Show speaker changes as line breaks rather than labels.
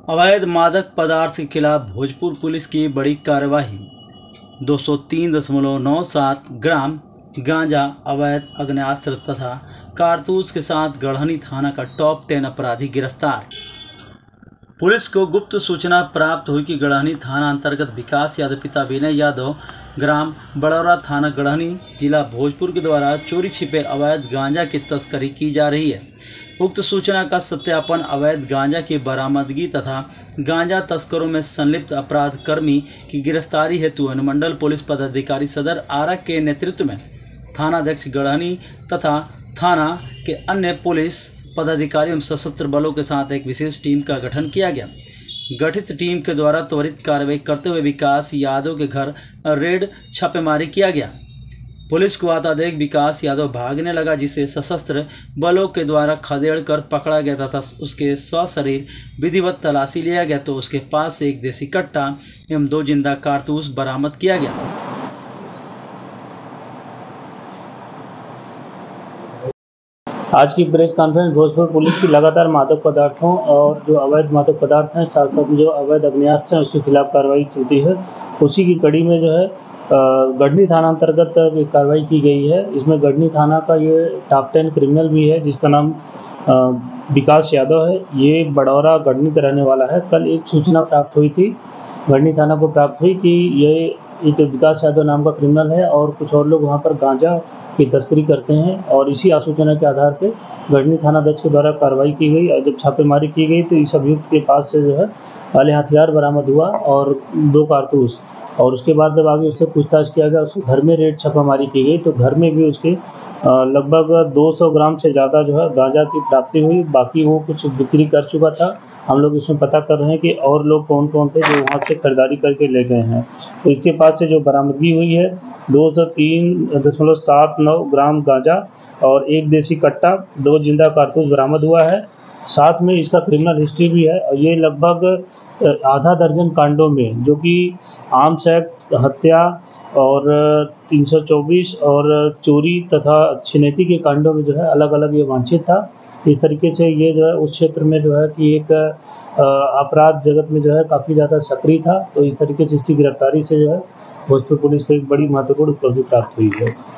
अवैध मादक पदार्थ के खिलाफ भोजपुर पुलिस की बड़ी कार्रवाई। 203.97 ग्राम गांजा, अवैध आग्नेयास्त्र तथा कारतूस के साथ गढ़नी थाना का टॉप 10 अपराधी गिरफ्तार। पुलिस को गुप्त सूचना प्राप्त हुई कि गढ़नी थाना अंतर्गत विकास यादव पिता विनय यादव, ग्राम बड़ौरा, थाना गढ़नी, जिला भोजपुर के द्वारा चोरी छिपे अवैध गांजा की तस्करी की जा रही है। उक्त सूचना का सत्यापन अवैध गांजा की बरामदगी तथा गांजा तस्करों में संलिप्त अपराध कर्मी की गिरफ्तारी हेतु अनुमंडल पुलिस पदाधिकारी सदर आरा के नेतृत्व में थानाध्यक्ष गढ़नी तथा थाना के अन्य पुलिस पदाधिकारियों एवं सशस्त्र बलों के साथ एक विशेष टीम का गठन किया गया। गठित टीम के द्वारा त्वरित कार्रवाई करते हुए विकास यादव के घर रेड छापेमारी किया गया। पुलिस को आता देख विकास यादव भागने लगा, जिसे सशस्त्र बलों के द्वारा खदेड़ कर पकड़ा गया तथा उसके सशरीर विधिवत तलाशी लिया गया तो उसके पास से एक देसी कट्टा एवं 2 जिंदा कारतूस बरामद किया गया।
आज की प्रेस कॉन्फ्रेंस भोजपुर पुलिस की लगातार मादक पदार्थों और जो अवैध मादक पदार्थ हैं, साथ साथ जो अवैध आग्नेयास्त्र हैं उसके खिलाफ कार्रवाई चलती है। उसी की कड़ी में जो है गढ़नी थाना अंतर्गत कार्रवाई की गई है। इसमें गढ़नी थाना का ये टॉप 10 क्रिमिनल भी है, जिसका नाम विकास यादव है। ये बड़ौरा गढ़नी का रहने वाला है। कल एक सूचना प्राप्त हुई थी, गढ़नी थाना को प्राप्त हुई कि ये एक विकास यादव नाम का क्रिमिनल है और कुछ और लोग वहाँ पर गांजा की तस्करी करते हैं, और इसी आसूचना के आधार पे गढ़नी थानाध्यक्ष के द्वारा कार्रवाई की गई। और जब छापेमारी की गई तो इस अभियुक्त के पास से जो है वाले हथियार बरामद हुआ और 2 कारतूस, और उसके बाद जब आगे उससे पूछताछ किया गया, उसके घर में रेड छापेमारी की गई तो घर में भी उसके लगभग 200 ग्राम से ज़्यादा जो है गांजा की प्राप्ति हुई। बाकी वो कुछ बिक्री कर चुका था। हम लोग इसमें पता कर रहे हैं कि और लोग कौन कौन थे जो वहाँ से खरीदारी करके ले गए हैं। तो इसके पास से जो बरामदगी हुई है 203.79 ग्राम गांजा और 1 देसी कट्टा, 2 जिंदा कारतूस बरामद हुआ है। साथ में इसका क्रिमिनल हिस्ट्री भी है। ये लगभग आधा दर्जन कांडों में, जो कि आर्म्स एक्ट, हत्या और 324 और चोरी तथा छिनैती के कांडों में जो है अलग अलग ये वांछित था। इस तरीके से ये जो है उस क्षेत्र में जो है कि एक अपराध जगत में जो है काफ़ी ज़्यादा सक्रिय था। तो इस तरीके से इसकी गिरफ्तारी से जो है भोजपुर पुलिस को एक बड़ी महत्वपूर्ण उपलब्धि प्राप्त हुई है।